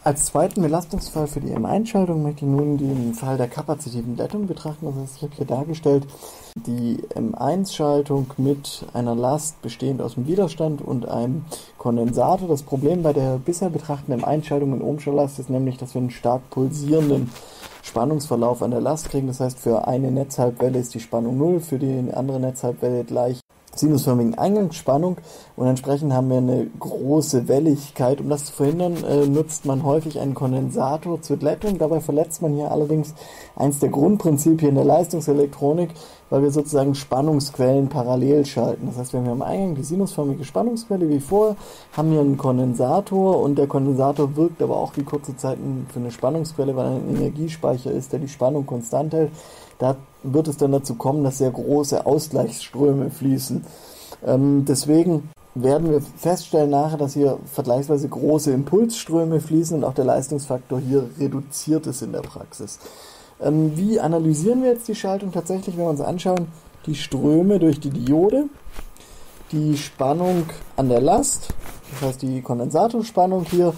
Als zweiten Belastungsfall für die M1-Schaltung möchte ich nun den Fall der kapazitiven Glättung betrachten. Das heißt, ich habe hier dargestellt die M1-Schaltung mit einer Last bestehend aus dem Widerstand und einem Kondensator. Das Problem bei der bisher betrachteten M1-Schaltung in ohmscher Last ist nämlich, dass wir einen stark pulsierenden Spannungsverlauf an der Last kriegen. Das heißt, für eine Netzhalbwelle ist die Spannung 0, für die andere Netzhalbwelle gleich sinusförmigen Eingangsspannung und entsprechend haben wir eine große Welligkeit. Um das zu verhindern, nutzt man häufig einen Kondensator zur Glättung. Dabei verletzt man hier allerdings eins der Grundprinzipien der Leistungselektronik, weil wir sozusagen Spannungsquellen parallel schalten. Das heißt, wir haben hier am Eingang die sinusförmige Spannungsquelle wie vorher, haben hier einen Kondensator und der Kondensator wirkt aber auch wie kurze Zeit für eine Spannungsquelle, weil er ein Energiespeicher ist, der die Spannung konstant hält. Da wird es dann dazu kommen, dass sehr große Ausgleichsströme fließen. Deswegen werden wir feststellen nachher, dass hier vergleichsweise große Impulsströme fließen und auch der Leistungsfaktor hier reduziert ist in der Praxis. Wie analysieren wir jetzt die Schaltung? Tatsächlich, wenn wir uns anschauen, die Ströme durch die Diode, die Spannung an der Last, das heißt die Kondensatorspannung hier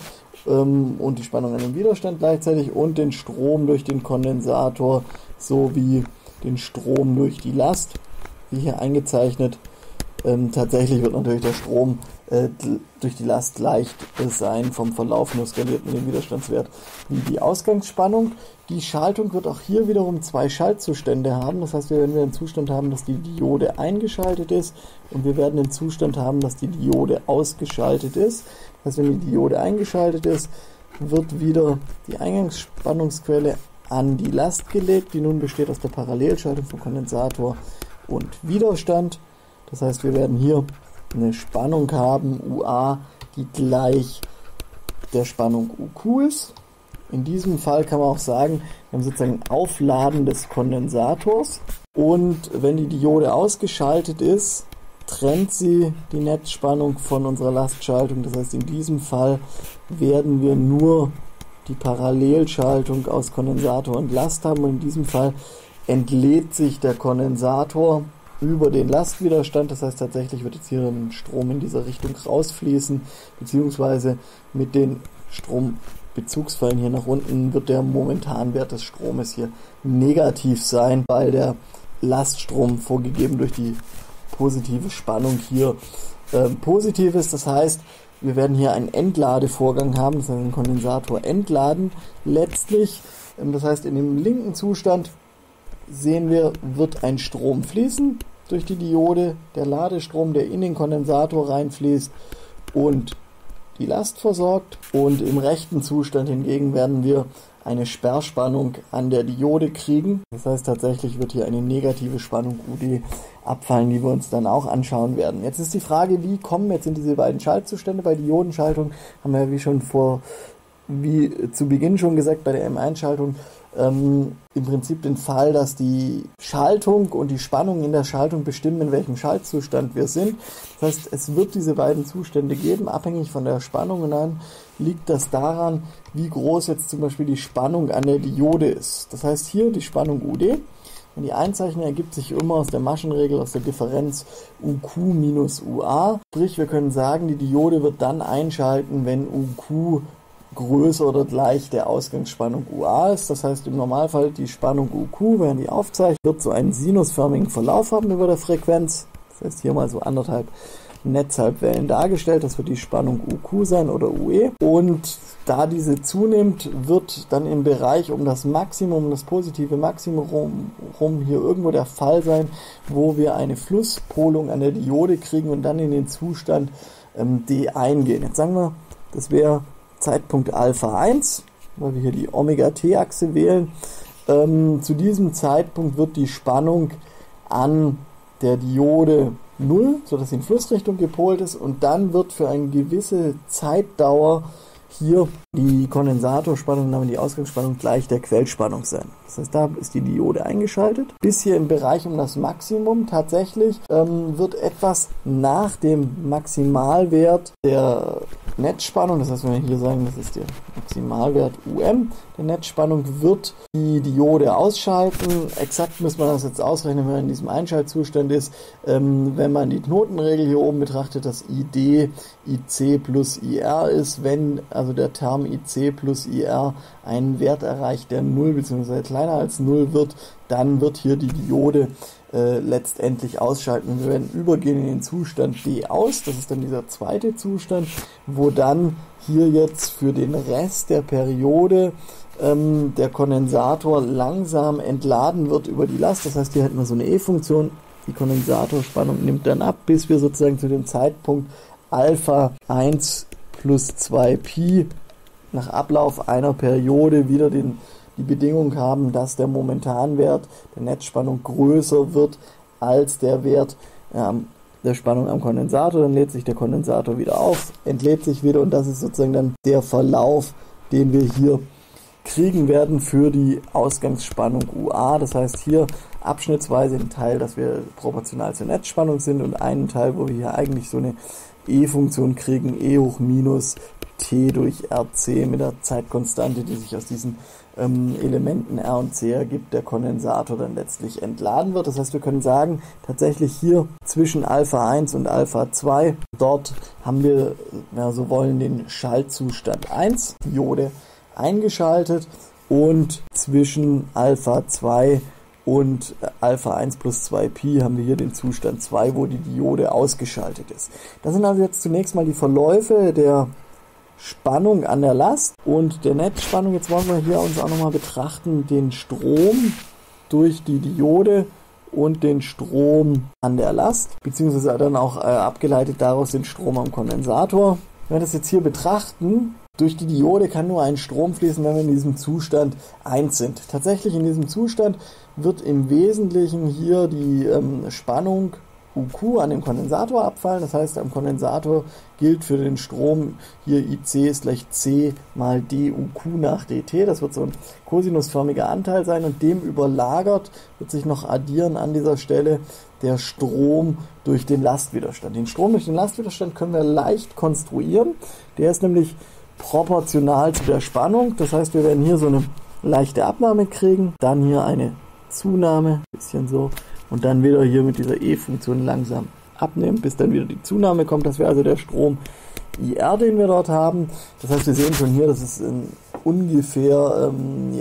und die Spannung an dem Widerstand gleichzeitig und den Strom durch den Kondensator sowie den Strom durch die Last, wie hier eingezeichnet. Tatsächlich wird natürlich der Strom durch die Last gleich sein vom Verlauf, nur skaliert mit dem Widerstandswert wie die Ausgangsspannung. Die Schaltung wird auch hier wiederum zwei Schaltzustände haben. Das heißt, wenn wir einen Zustand haben, dass die Diode eingeschaltet ist und wir werden den Zustand haben, dass die Diode ausgeschaltet ist. Das heißt, wenn die Diode eingeschaltet ist, wird wieder die Eingangsspannungsquelle an die Last gelegt, die nun besteht aus der Parallelschaltung von Kondensator und Widerstand. Das heißt, wir werden hier eine Spannung haben, UA, die gleich der Spannung UQ ist. In diesem Fall kann man auch sagen, wir haben sozusagen ein Aufladen des Kondensators und wenn die Diode ausgeschaltet ist, trennt sie die Netzspannung von unserer Lastschaltung. Das heißt, in diesem Fall werden wir nur die Parallelschaltung aus Kondensator und Last haben und in diesem Fall entlädt sich der Kondensator über den Lastwiderstand, das heißt tatsächlich wird jetzt hier ein Strom in dieser Richtung rausfließen, beziehungsweise mit den Strombezugsfällen hier nach unten wird der Momentanwert des Stromes hier negativ sein, weil der Laststrom vorgegeben durch die positive Spannung hier positiv ist. Das heißt, wir werden hier einen Entladevorgang haben, das heißt einen Kondensator entladen letztlich. Das heißt, in dem linken Zustand sehen wir, wird ein Strom fließen durch die Diode, der Ladestrom, der in den Kondensator reinfließt und die Last versorgt. Und im rechten Zustand hingegen werden wir eine Sperrspannung an der Diode kriegen. Das heißt, tatsächlich wird hier eine negative Spannung UD abfallen, die wir uns dann auch anschauen werden. Jetzt ist die Frage, wie kommen wir jetzt in diese beiden Schaltzustände? Bei Diodenschaltung haben wir wie zu Beginn schon gesagt, bei der M1-Schaltung im Prinzip den Fall, dass die Schaltung und die Spannung in der Schaltung bestimmen, in welchem Schaltzustand wir sind. Das heißt, es wird diese beiden Zustände geben, abhängig von der Spannung und dann liegt das daran, wie groß jetzt zum Beispiel die Spannung an der Diode ist. Das heißt hier die Spannung UD, und die Einzeichnung ergibt sich immer aus der Maschenregel, aus der Differenz UQ minus UA. Sprich, wir können sagen, die Diode wird dann einschalten, wenn UQ größer oder gleich der Ausgangsspannung UA ist. Das heißt im Normalfall die Spannung UQ, während die aufzeichnet, wird so einen sinusförmigen Verlauf haben über der Frequenz. Das heißt hier mal so 1,5 Netzhalbwellen dargestellt. Das wird die Spannung UQ sein oder UE. Und da diese zunimmt, wird dann im Bereich um das Maximum, das positive Maximum rum hier irgendwo der Fall sein, wo wir eine Flusspolung an der Diode kriegen und dann in den Zustand D eingehen. Jetzt sagen wir, das wäre Zeitpunkt Alpha 1, weil wir hier die Omega-T-Achse wählen. Zu diesem Zeitpunkt wird die Spannung an der Diode 0, sodass sie in Flussrichtung gepolt ist und dann wird für eine gewisse Zeitdauer hier die Kondensatorspannung und damit die Ausgangsspannung gleich der Quellspannung sein. Das heißt, da ist die Diode eingeschaltet. Bis hier im Bereich um das Maximum tatsächlich wird etwas nach dem Maximalwert der Netzspannung, das heißt, wenn wir hier sagen, das ist der Maximalwert UM der Netzspannung, wird die Diode ausschalten. Exakt muss man das jetzt ausrechnen, wenn man in diesem Einschaltzustand ist. Wenn man die Knotenregel hier oben betrachtet, dass ID IC plus IR ist, wenn also der Term IC plus IR einen Wert erreicht, der 0 bzw. kleiner als 0 wird, dann wird hier die Diode letztendlich ausschalten. Und wir werden übergehen in den Zustand D aus, das ist dann dieser zweite Zustand, wo dann hier jetzt für den Rest der Periode der Kondensator langsam entladen wird über die Last. Das heißt, hier hätten wir so eine E-Funktion, die Kondensatorspannung nimmt dann ab, bis wir sozusagen zu dem Zeitpunkt Alpha 1 plus 2Pi nach Ablauf einer Periode wieder die Bedingung haben, dass der Momentanwert der Netzspannung größer wird als der Wert der Spannung am Kondensator. Dann lädt sich der Kondensator wieder auf, entlädt sich wieder und das ist sozusagen dann der Verlauf, den wir hier kriegen werden für die Ausgangsspannung UA. Das heißt hier abschnittsweise ein Teil, dass wir proportional zur Netzspannung sind und einen Teil, wo wir hier eigentlich so eine E-Funktion kriegen, E hoch minus T durch RC mit der Zeitkonstante, die sich aus diesen Elementen R und C ergibt, der Kondensator dann letztlich entladen wird. Das heißt, wir können sagen, tatsächlich hier zwischen Alpha 1 und Alpha 2, dort haben wir, wenn wir so wollen, den Schaltzustand 1, Diode eingeschaltet, und zwischen Alpha 2 und Alpha 1 plus 2Pi haben wir hier den Zustand 2, wo die Diode ausgeschaltet ist. Das sind also jetzt zunächst mal die Verläufe der Spannung an der Last und der Netzspannung. Jetzt wollen wir hier uns auch nochmal betrachten, den Strom durch die Diode und den Strom an der Last, beziehungsweise dann auch abgeleitet daraus den Strom am Kondensator. Wenn wir das jetzt hier betrachten, durch die Diode kann nur ein Strom fließen, wenn wir in diesem Zustand 1 sind. Tatsächlich in diesem Zustand wird im Wesentlichen hier die Spannung UQ an dem Kondensator abfallen. Das heißt, am Kondensator gilt für den Strom hier IC ist gleich C mal DUQ nach DT. Das wird so ein kosinusförmiger Anteil sein und dem überlagert wird sich noch addieren an dieser Stelle der Strom durch den Lastwiderstand. Den Strom durch den Lastwiderstand können wir leicht konstruieren. Der ist nämlich proportional zu der Spannung. Das heißt, wir werden hier so eine leichte Abnahme kriegen, dann hier eine Zunahme, bisschen so, und dann wieder hier mit dieser E-Funktion langsam abnehmen, bis dann wieder die Zunahme kommt. Das wäre also der Strom IR, den wir dort haben. Das heißt, wir sehen schon hier, das ist ein ungefähr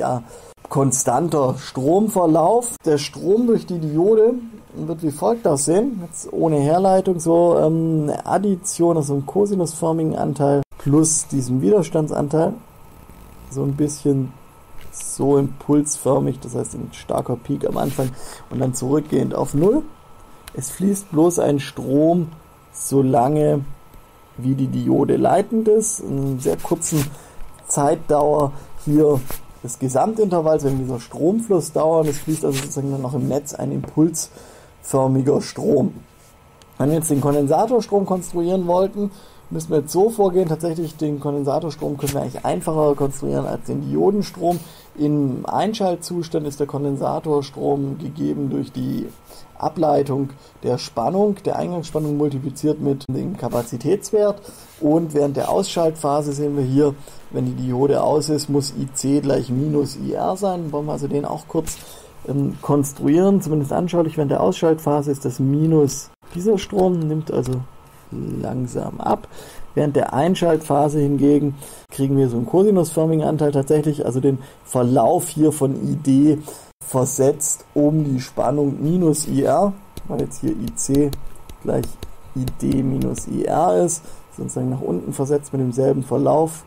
konstanter Stromverlauf. Der Strom durch die Diode wird wie folgt aussehen, jetzt ohne Herleitung, so eine Addition aus einem kosinusförmigen Anteil plus diesem Widerstandsanteil, so ein bisschen so impulsförmig, das heißt ein starker Peak am Anfang und dann zurückgehend auf 0. Es fließt bloß ein Strom, solange wie die Diode leitend ist, in einer sehr kurzen Zeitdauer hier des Gesamtintervalls, wenn dieser Stromfluss dauert, es fließt also sozusagen dann noch im Netz ein impulsförmiger Strom. Wenn wir jetzt den Kondensatorstrom konstruieren wollten, müssen wir jetzt so vorgehen, tatsächlich den Kondensatorstrom können wir eigentlich einfacher konstruieren als den Diodenstrom. Im Einschaltzustand ist der Kondensatorstrom gegeben durch die Ableitung der Spannung, der Eingangsspannung multipliziert mit dem Kapazitätswert, und während der Ausschaltphase sehen wir hier, wenn die Diode aus ist, muss IC gleich minus IR sein. Dann wollen wir also den auch kurz konstruieren, zumindest anschaulich. Während der Ausschaltphase ist das Minus dieser Strom, nimmt also langsam ab. Während der Einschaltphase hingegen kriegen wir so einen kosinusförmigen Anteil tatsächlich, also den Verlauf hier von ID versetzt um die Spannung minus IR, weil jetzt hier IC gleich ID minus IR ist, sozusagen nach unten versetzt mit demselben Verlauf,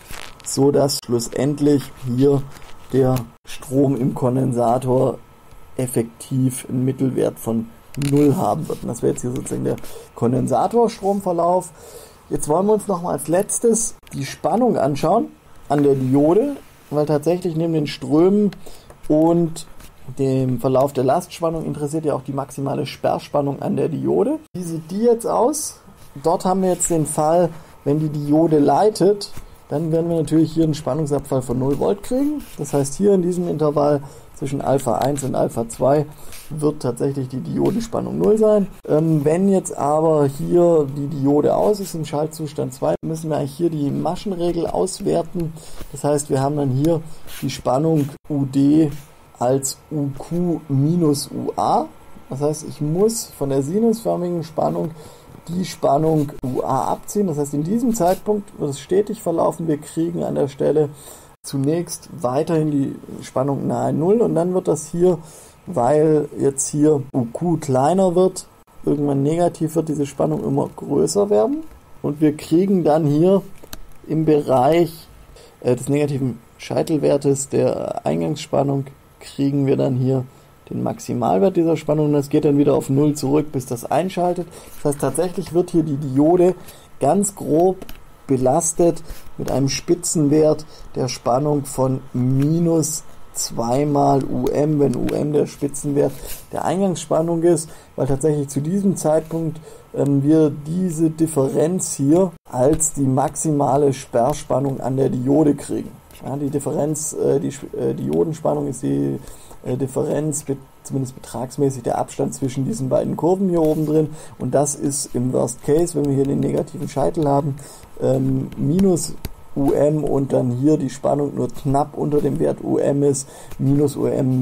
so dass schlussendlich hier der Strom im Kondensator effektiv einen Mittelwert von 0 haben wird. Und das wäre jetzt hier sozusagen der Kondensatorstromverlauf. Jetzt wollen wir uns noch mal als letztes die Spannung anschauen an der Diode, weil tatsächlich neben den Strömen und dem Verlauf der Lastspannung interessiert ja auch die maximale Sperrspannung an der Diode. Wie sieht die jetzt aus? Dort haben wir jetzt den Fall, wenn die Diode leitet, dann werden wir natürlich hier einen Spannungsabfall von 0 Volt kriegen. Das heißt, hier in diesem Intervall zwischen Alpha 1 und Alpha 2 wird tatsächlich die Diodenspannung 0 sein. Wenn jetzt aber hier die Diode aus ist im Schaltzustand 2, müssen wir eigentlich hier die Maschenregel auswerten. Das heißt, wir haben dann hier die Spannung UD als UQ minus UA. Das heißt, ich muss von der sinusförmigen Spannung die Spannung UA abziehen. Das heißt, in diesem Zeitpunkt wird es stetig verlaufen. Wir kriegen an der Stelle zunächst weiterhin die Spannung nahe 0 und dann wird das hier, weil jetzt hier UQ kleiner wird, irgendwann negativ wird, diese Spannung immer größer werden und wir kriegen dann hier im Bereich des negativen Scheitelwertes der Eingangsspannung kriegen wir dann hier den Maximalwert dieser Spannung und das geht dann wieder auf 0 zurück, bis das einschaltet. Das heißt, tatsächlich wird hier die Diode ganz grob belastet mit einem Spitzenwert der Spannung von minus 2 mal UM, wenn UM der Spitzenwert der Eingangsspannung ist, weil tatsächlich zu diesem Zeitpunkt wir diese Differenz hier als die maximale Sperrspannung an der Diode kriegen. Ja, die Differenz, die Diodenspannung ist die Differenz, zumindest betragsmäßig, der Abstand zwischen diesen beiden Kurven hier oben drin und das ist im Worst Case, wenn wir hier den negativen Scheitel haben, minus UM und dann hier die Spannung nur knapp unter dem Wert UM ist, minus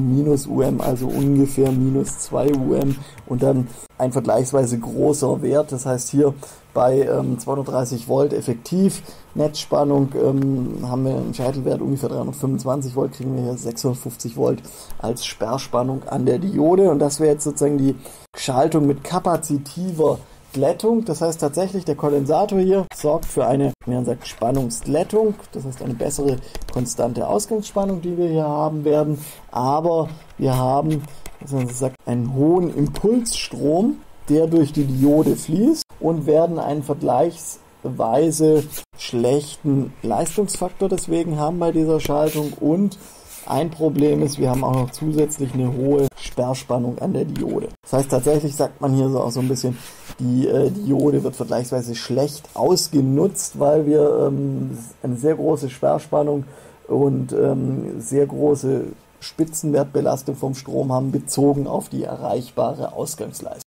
UM, also ungefähr minus 2 UM und dann ein vergleichsweise großer Wert, das heißt hier bei 230 Volt effektiv Netzspannung haben wir einen Scheitelwert ungefähr 325 Volt, kriegen wir hier 650 Volt als Sperrspannung an der Diode und das wäre jetzt sozusagen die Schaltung mit kapazitiver Glättung, das heißt tatsächlich der Kondensator hier sorgt für eine, wie man sagt, Spannungsglättung, das heißt eine bessere konstante Ausgangsspannung, die wir hier haben werden, aber wir haben, wie man sagt, einen hohen Impulsstrom, der durch die Diode fließt und werden einen vergleichsweise schlechten Leistungsfaktor deswegen haben bei dieser Schaltung und ein Problem ist, wir haben auch noch zusätzlich eine hohe Sperrspannung an der Diode. Das heißt, tatsächlich sagt man hier so auch so ein bisschen, die Diode wird vergleichsweise schlecht ausgenutzt, weil wir eine sehr große Sperrspannung und sehr große Spitzenwertbelastung vom Strom haben, bezogen auf die erreichbare Ausgangsleistung.